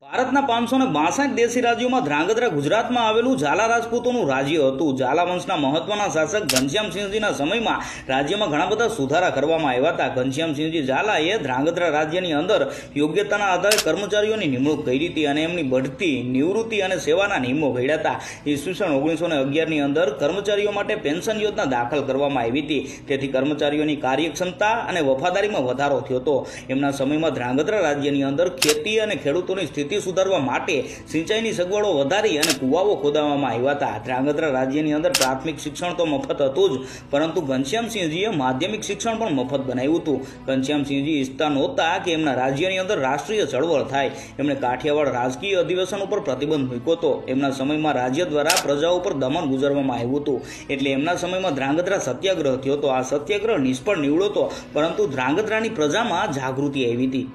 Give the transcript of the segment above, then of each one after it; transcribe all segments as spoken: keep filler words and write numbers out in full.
ભારતના પાંચસો ને બાસઠ દેશી રાજ્યોમાં ધ્રાંગધ્રા ગુજરાતમાં આવેલું ઝાલા રાજપૂતોનું રાજ્ય હતું। ઝાલા વંશના મહત્વના શાસક ઘનશ્યામસિંહજીના સમયમાં રાજ્યમાં ઘણા બધા સુધારા કરવામાં આવ્યા હતા। ઘનશ્યામસિંહજી ઝાલાએ ધ્રાંગધ્રા રાજ્યની અંદર યોગ્યતાના આધારે કર્મચારીઓની નિમણૂક કરી હતી અને એમની બઢતી, નિવૃત્તિ અને સેવાના નિયમો ઘડ્યા હતા। ઈસવીસન ઓગણીસો ને અગિયારની અંદર કર્મચારીઓ માટે પેન્શન યોજના દાખલ કરવામાં આવી હતી, તેથી કર્મચારીઓની કાર્યક્ષમતા અને વફાદારીમાં વધારો થયો હતો। એમના સમયમાં ધ્રાંગધ્રા રાજ્યની અંદર ખેતી અને ખેડૂતોની સ્થિતિ સુધારવા માટે સિંચાઈની સગવડો વધારી અને કુવાઓ ખોદાવવામાં આવ્યા હતા। ધ્રાંગધ્રા રાજ્યની અંદર પ્રાથમિક શિક્ષણ તો મફત હતું જ, પરંતુ ઘનશ્યામસિંહજીએ માધ્યમિક શિક્ષણ પણ મફત બનાવ્યું હતું। ઘનશ્યામસિંહજી ઈચ્છતા નહોતા કે એમના રાજ્યની અંદર રાષ્ટ્રીય ચળવળ થાય। એમણે કાઠિયાવાડ રાજકીય અધિવેશન ઉપર પ્રતિબંધ મૂક્યો હતો। એમના સમયમાં રાજ્ય દ્વારા પ્રજાઓ ઉપર દમન ગુજારવામાં આવ્યું હતું, એટલે એમના સમયમાં ધ્રાંગધ્રા સત્યાગ્રહ થયો હતો। આ સત્યાગ્રહ નિષ્ફળ નીવડ્યો હતો, પરંતુ ધ્રાંગધ્રાની પ્રજામાં જાગૃતિ આવી હતી।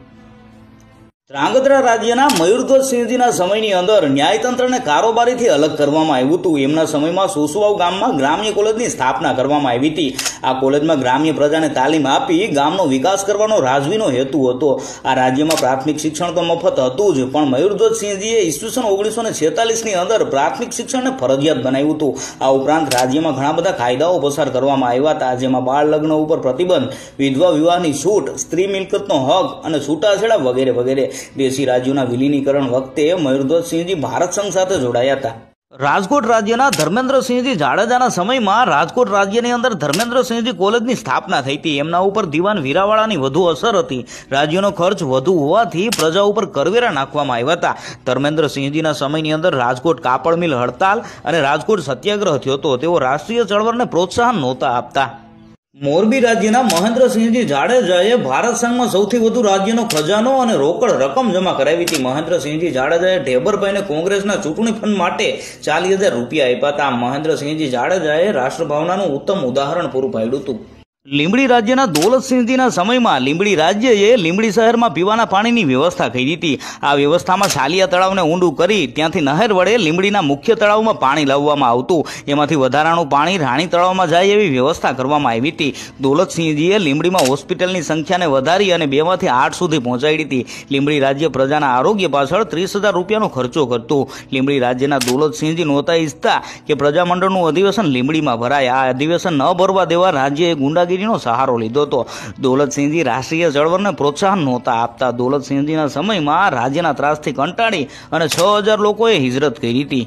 ધ્રાંગધ્રા રાજ્યના મયુરધ્વજસિંહજીના સમયની અંદર ન્યાયતંત્રને કારોબારીથી અલગ કરવામાં આવ્યું હતું। એમના સમયમાં સોસુવાવ ગામમાં ગ્રામ્ય કોલેજની સ્થાપના કરવામાં આવી હતી। આ કોલેજમાં ગ્રામ્ય પ્રજાને તાલીમ આપી ગામનો વિકાસ કરવાનો રાજવીનો હેતુ હતો। આ રાજ્યમાં પ્રાથમિક શિક્ષણ તો મફત હતું જ, પણ મયુરધ્વજસિંહજીએ ઈસવીસન ઓગણીસો ને છેતાલીસની અંદર પ્રાથમિક શિક્ષણને ફરજિયાત બનાવ્યું હતું। આ ઉપરાંત રાજ્યમાં ઘણા બધા કાયદાઓ પસાર કરવામાં આવ્યા હતા, જેમાં બાળ લગ્ન ઉપર પ્રતિબંધ, વિધવા વિવાહની છૂટ, સ્ત્રી મિલકતનો હક અને છૂટાછેડા વગેરે વગેરે। દેશી રાજ્યોના વિલીનીકરણ વખતે મયુરધ્વજસિંહજી ભારત સંઘ સાથે જોડાયા હતા। રાજકોટ રાજ્યના ધર્મેન્દ્રસિંહજી જાડેજાના સમયમાં રાજકોટ રાજ્યની અંદર ધર્મેન્દ્રસિંહજી કોલેજની સ્થાપના થઈ હતી। એમના ઉપર દિવાન વીરાવાળાની વધુ અસર હતી। રાજ્યનો ખર્ચ વધુ હોવાથી પ્રજા ઉપર કરવેરા નાખવામાં આવ્યા હતા। ધર્મેન્દ્રસિંહજીના સમયની અંદર રાજકોટ કાપડ મિલ હડતાલ અને રાજકોટ સત્યાગ્રહ થયો હતો। તેઓ રાષ્ટ્રીય ચળવળને પ્રોત્સાહન નહોતા આપતા। મોરબી રાજ્યના મહેન્દ્રસિંહજી જાડેજાએ ભારત સંઘમાં સૌથી વધુ રાજ્યનો ખજાનો અને રોકડ રકમ જમા કરાવી હતી। મહેન્દ્રસિંહજી જાડેજાએ ઢેબરભાઈને કોંગ્રેસના ચૂંટણી ફંડ માટે ચાલીસ હજાર રૂપિયા આપ્યા હતા। મહેન્દ્રસિંહજી જાડેજાએ રાષ્ટ્રભાવનાનું ઉત્તમ ઉદાહરણ પૂરું પાડ્યું હતું। લીંબડી રાજ્યના દોલતસિંહજીના સમયમાં લીંબડી રાજ્યએ લીંબડી શહેરમાં પીવાના પાણીની વ્યવસ્થા કરી હતી। આ વ્યવસ્થામાં સાલિયા તળાવને ઊંડું કરી ત્યાંથી નહેર વડે લીંબડીના મુખ્ય તળાવમાં પાણી લાવવામાં આવતું। એમાંથી વધારાનું પાણી રાણી તળાવમાં જાય એવી વ્યવસ્થા કરવામાં આવી હતી। દોલતસિંહજીએ લીંબડીમાં હોસ્પિટલની સંખ્યાને વધારી અને બેમાંથી આઠ સુધી પહોંચાડી હતી। લીંબડી રાજ્ય પ્રજાના આરોગ્ય પાછળ ત્રીસ હજાર રૂપિયાનો ખર્ચો કરતું। લીંબડી રાજ્યના દોલતસિંહજી નહોતા ઈચ્છતા કે પ્રજામંડળનું અધિવેશન લીંબડીમાં ભરાય। આ અધિવેશન ન ભરવા દેવા રાજ્યએ ગુંડાગીરી સહારો લીધો હતો। દોલતસિંહજી રાષ્ટ્રીય ચળવળને પ્રોત્સાહન નહોતા આપતા। દોલતસિંહજીના સમયમાં રાજ્યના ત્રાસથી કંટાળી અને છ હજાર લોકોએ હિજરત કરી હતી।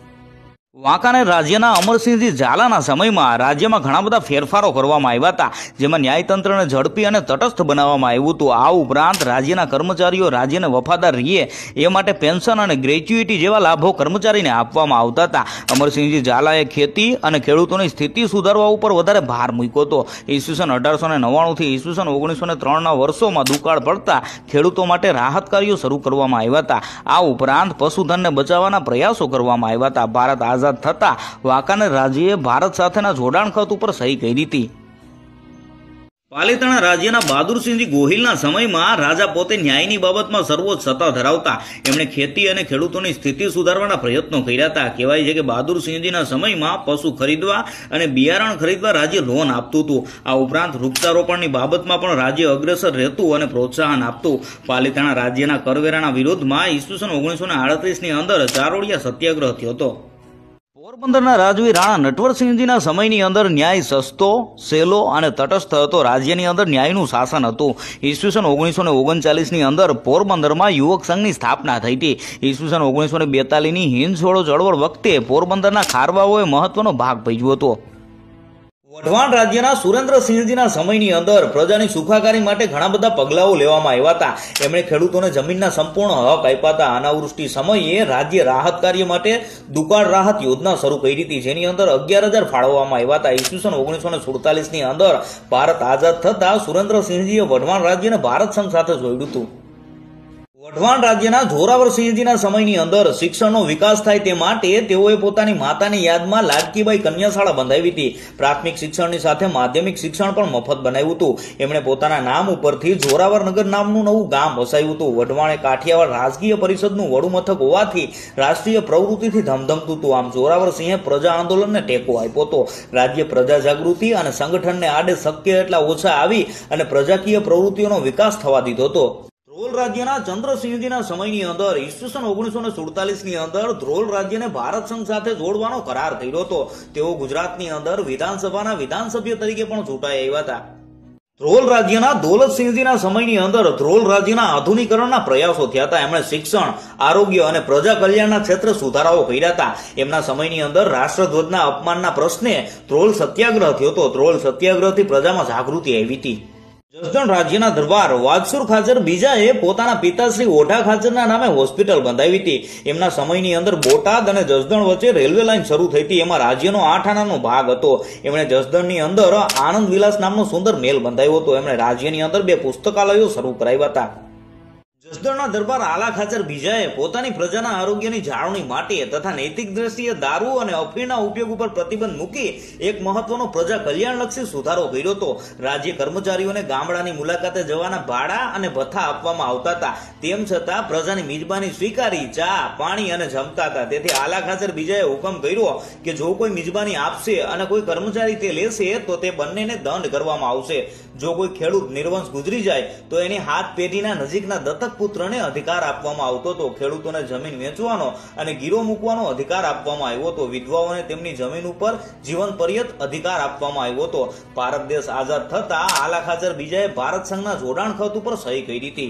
વાંકાનેર રાજ્યના અમરસિંહજી ઝાલાના સમયમાં રાજ્યમાં ઘણા બધા ફેરફારો કરવામાં આવ્યા હતા, જેમાં ન્યાયતંત્રને ઝડપી અને તટસ્થ બનાવવામાં આવ્યું હતું। આ ઉપરાંત રાજ્યના કર્મચારીઓ રાજ્યને વફાદાર રહે એ માટે પેન્શન અને ગ્રેચ્યુઇટી જેવા લાભો કર્મચારીને આપવામાં આવતા હતા। અમરસિંહજી ઝાલાએ ખેતી અને ખેડૂતોની સ્થિતિ સુધારવા ઉપર વધારે ભાર મૂક્યો હતો। ઈસવીસન અઢારસો ને નવ્વાણુંથી ઈસવીસન ઓગણીસો ને ત્રણના વર્ષોમાં દુકાળ પડતા ખેડૂતો માટે રાહત કાર્યો શરૂ કરવામાં આવ્યા હતા। આ ઉપરાંત પશુધનને બચાવવાના પ્રયાસો કરવામાં આવ્યા હતા। ભારત આઝાદ થતા વાંકાનેર રાજ્યએ ભારત સાથેના જોડાણ ખત ઉપર સહી કરી હતી। પાલીતાણા રાજ્યના બહાદુરસિંહજી ગોહિલના સમયમાં રાજા પોતે ન્યાયની બાબતમાં સર્વોચ્ચ સત્તા ધરાવતા। એમણે ખેતી અને ખેડૂતોની સ્થિતિ સુધારવાના પ્રયત્નો કર્યા હતા। કહેવાય છે કે બહાદુરસિંહજીના સમયમાં પશુ ખરીદવા અને બિયારણ ખરીદવા રાજ્ય લોન આપતું હતું। આ ઉપરાંત વૃક્ષારોપણની બાબતમાં પણ રાજ્ય અગ્રેસર રહેતું અને પ્રોત્સાહન આપતું। પાલીતાણા રાજ્યના કરવેરાના વિરોધમાં ઈસવીસન ઓગણીસો ને આડત્રીસની અંદર ચારોડિયા સત્યાગ્રહ થયો હતો। પોરબંદરના રાજવી રાણા નટવરસિંહજીના સમયની અંદર ન્યાય સસ્તો, સહેલો અને તટસ્થ હતો। રાજ્યની અંદર ન્યાયનું શાસન હતું। ઈસવીસન ઓગણીસો ને ઓગણચાલીસની અંદર પોરબંદરમાં યુવક સંઘની સ્થાપના થઈ હતી। ઈસવીસન ઓગણીસો ને બેતાલીસની હિંદ છોડો ચળવળ વખતે પોરબંદરના ખારવાઓએ મહત્વનો ભાગ ભજવ્યો હતો। વઢવાણ રાજ્યના સુરેન્દ્રસિંહજીના સમયની અંદર પ્રજાની સુખાકારી માટે ઘણા બધા પગલાઓ લેવામાં આવ્યા હતા। એમણે ખેડૂતોને જમીનના સંપૂર્ણ હક આપ્યા હતા। અનાવૃષ્ટિ સમયે રાજ્ય રાહત કાર્ય માટે દુકાળ રાહત યોજના શરૂ કરી હતી, જેની અંદર અગિયાર હજાર ફાળવવામાં આવ્યા હતા। ઈસવીસન ઓગણીસો ને સુડતાલીસની અંદર ભારત આઝાદ થતા સુરેન્દ્રસિંહજીએ વઢવાણ રાજ્યને ભારત સંઘ સાથે જોડ્યું હતું। વઢવાણ રાજ્યના જોરાવરસિંહજીના સમયની અંદર શિક્ષણનો વિકાસ થાય તે માટે તેઓએ પોતાની માતાની યાદમાં લાડકીબાઈ કન્યાશાળા બંધાવી હતી। પ્રાથમિક શિક્ષણની સાથે માધ્યમિક શિક્ષણ પણ મફત બનાવ્યું હતું। એમણે પોતાના નામ ઉપરથી જોરાવરનગર નામનું નવું ગામ વસાવ્યું હતું। વઢવાણ એ કાઠિયાવાડ રાજકીય પરિષદનું વડું મથક હોવાથી રાષ્ટ્રીય પ્રવૃત્તિથી ધમધમતું હતું। આમ જોરાવરસિંહે પ્રજા આંદોલનને ટેકો આપ્યો હતો। રાજ્ય પ્રજા જાગૃતિ અને સંગઠનને આડે શક્ય એટલા ઓછા આવી અને પ્રજાકીય પ્રવૃત્તિઓનો વિકાસ થવા દીધો હતો। ધ્રોલ રાજ્યના ચંદ્રસિંહજીના સમયની અંદર ઈસવીસન ઓગણીસો ને સુડતાલીસની અંદર ધ્રોલ રાજ્યને ભારત સંઘ સાથે જોડવાનો કરાર કર્યો હતો. તેઓ ગુજરાતની અંદર વિધાનસભાના વિધાનસભ્ય તરીકે પણ ચૂંટાઈ આવ્યા હતા. ધ્રોલ રાજ્યના દોલતસિંહજીના સમયની અંદર ધ્રોલ રાજ્યના આધુનિકરણના પ્રયાસો થયા હતા. એમણે શિક્ષણ, આરોગ્ય અને પ્રજા કલ્યાણના ક્ષેત્રે સુધારાઓ કર્યા હતા. એમના સમયની અંદર રાષ્ટ્રધ્વજના અપમાનના પ્રશ્ને ધ્રોલ સત્યાગ્રહ થયો હતો. ધ્રોલ સત્યાગ્રહથી પ્રજામાં જાગૃતિ આવી હતી. જસદણ રાજ્યના દરબાર વાગસુર ખાચર બીજાએ પોતાના પિતાશ્રી ઓઢા ખાચરના નામે હોસ્પિટલ બંધાવી હતી. એમના સમયની અંદર બોટાદ અને જસદણ વચ્ચે રેલવે લાઇન શરૂ થઈ હતી. એમાં રાજ્યનો આઠ આનાનો ભાગ હતો. એમણે જસદણની અંદર આનંદ વિલાસ નામનો સુંદર મેલ બંધાવ્યો હતો. એમણે રાજ્યની અંદર બે પુસ્તકાલયો શરૂ કરાવ્યા હતા. જસદણના દરબાર આલા ખાચર બીજાએ પોતાની પ્રજાના આરોગ્યની જાળવણી માટે તથા નૈતિક દ્રષ્ટિએ દારૂ અને અફીણના ઉપયોગ ઉપર પ્રતિબંધ મૂકી એક મહત્વનો પ્રજા કલ્યાણલક્ષી સુધારો કર્યો હતો. રાજ્ય કર્મચારીઓને ગામડાની મુલાકાતે જવાના ભાડા અને ભથ્થા આપવામાં આવતા હતા. તેમ છતાં પ્રજાની મિજબાની સ્વીકારી ચા, પાણી અને જમતા હતા. તેથી આલા ખાચર બીજાએ હુકમ કર્યો કે જો કોઈ મિજબાની આપશે અને કોઈ કર્મચારી તે લેશે તો તે બંનેને દંડ કરવામાં આવશે. જો કોઈ ખેડૂત નિર્વંશ ગુજરી જાય તો એની હાથ પેઢીના નજીકના દત્તક પુત્રને અધિકાર આપવામાં આવતો હતો. ખેડૂતોને જમીન વેચવાનો અને ગીરો મૂકવાનો અધિકાર આપવામાં આવ્યો હતો. વિધવાઓને તેમની જમીન ઉપર જીવન પર્યંત અધિકાર આપવામાં આવ્યો હતો. ભારત દેશ આઝાદ થતા આલા ખાચર બીજાએ ભારત સંઘના જોડાણ ખત ઉપર સહી કરી હતી.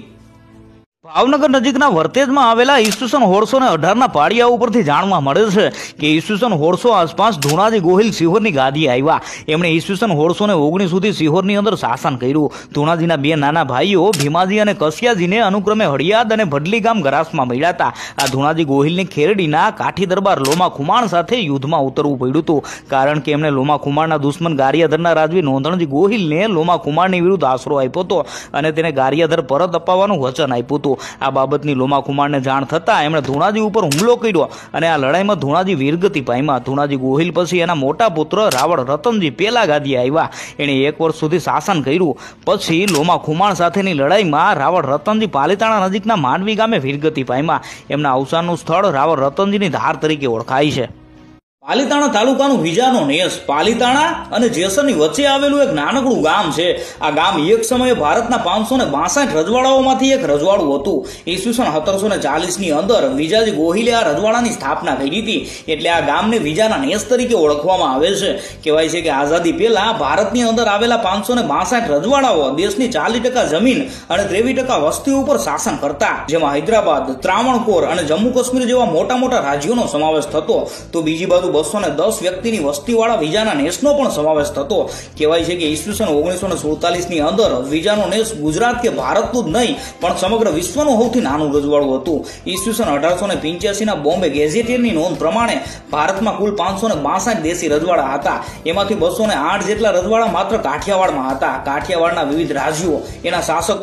ભાવનગર નજીકના વર્તેજમાં આવેલા ઈસવીસન સોળસો ને અઢાર ના પાડિયા ઉપરથી જાણવા મળે છે કે ઈસવીસન સોળસો આસપાસ ધુણાજી ગોહિલ સિહોરની ગાદી આવ્યા. એમણે ઈસવીસન સોળસો ને ઓગણીસ સુધી સિહોરની અંદર શાસન કર્યું. ધુણાજીના બે નાના ભાઈઓ ભીમાજી અને કસિયાજીને અનુક્રમે હળિયાદ અને ભડલી ગામ ગરાસમાં મળ્યા હતા. આ ધુણાજી ગોહિલની ખેરડીના કાઠી દરબાર લોમા ખુમાણ સાથે યુદ્ધમાં ઉતરવું પડ્યું હતું. કારણ કે એમણે લોમા ખુમાણના દુશ્મન ગારિયાધરના રાજવી નોંધણજી ગોહિલને લોમા ખુમાણની વિરુદ્ધ આશરો આપ્યો હતો અને તેને ગારિયાધર પરત અપાવવાનું વચન આપ્યું હતું. આ બાબતની લોમા ખુમાણને જાણ થતા એમણે ધુણાજી ઉપર હુમલો કર્યો અને આ લડાઈમાં ધુણાજી વીરગતિ પામ્યા. ધુણાજી ગોહિલ પછી એના મોટા પુત્ર રાવળ રતનજી પેલા ગાદીએ આવ્યા. એણે એક વર્ષ સુધી શાસન કર્યું. પછી લોમા ખુમાણ સાથેની લડાઈમાં રાવળ રતનજી પાલીતાણા નજીકના માંડવી ગામે વીરગતિ પામ્યા. એમના અવસાનનું સ્થળ રાવળ રતનજીની ધાર તરીકે ઓળખાય છે. પાલીતાણા તાલુકાનું વિજાનો નેસ પાલીતાણા અને જેસરની વચ્ચે આવેલું એક નાનકડું ગામ છે. આ ગામ એક સમયે ભારતના પાંચસો ને બાસઠ રજવાડાઓમાંથી એક રજવાડું હતું. ઈસવીસન સત્તરસો ને ચાલીસ ની અંદર વિજાજી ગોહિલે આ રજવાડાની સ્થાપના કરી હતી. એટલે આ ગામને વિજાના નેસ તરીકે ઓળખવામાં આવે છે. કહેવાય છે કે આઝાદી પહેલા ભારતની અંદર આવેલા પાંચસો ને બાસઠ રજવાડાઓ દેશની ચાલીસ ટકા જમીન અને ત્રેવીસ ટકા વસ્તી ઉપર શાસન કરતા, જેમાં હૈદરાબાદ, ત્રાવણકોર અને જમ્મુ કાશ્મીર જેવા મોટા મોટા રાજ્યોનો સમાવેશ થતો. તો બીજી બાજુ બસો ને દસ વ્યક્તિની વસ્તીવાળા વિજાના નેસનો પણ સમાવેશ થતો. કહેવાય છે કે ઈસવીસન ઓગણીસો ને સુડતાલીસ ની અંદર વિજાનો નેસ ગુજરાત કે ભારતનું જ નહીં પણ સમગ્ર વિશ્વનું સૌથી નાનું રજવાડું હતું. ઈસવીસન અઢારસો ને પિંચ્યાસી ના બોમ્બે ગેઝેટિયરની નોંધ પ્રમાણે ભારતમાં કુલ પાંચસો ને બાસઠ દેશી રજવાડા હતા. એમાંથી બસો ને આઠ જેટલા રજવાડા માત્ર કાઠિયાવાડમાં હતા. કાઠિયાવાડના વિવિધ રાજ્યો, એના શાસકો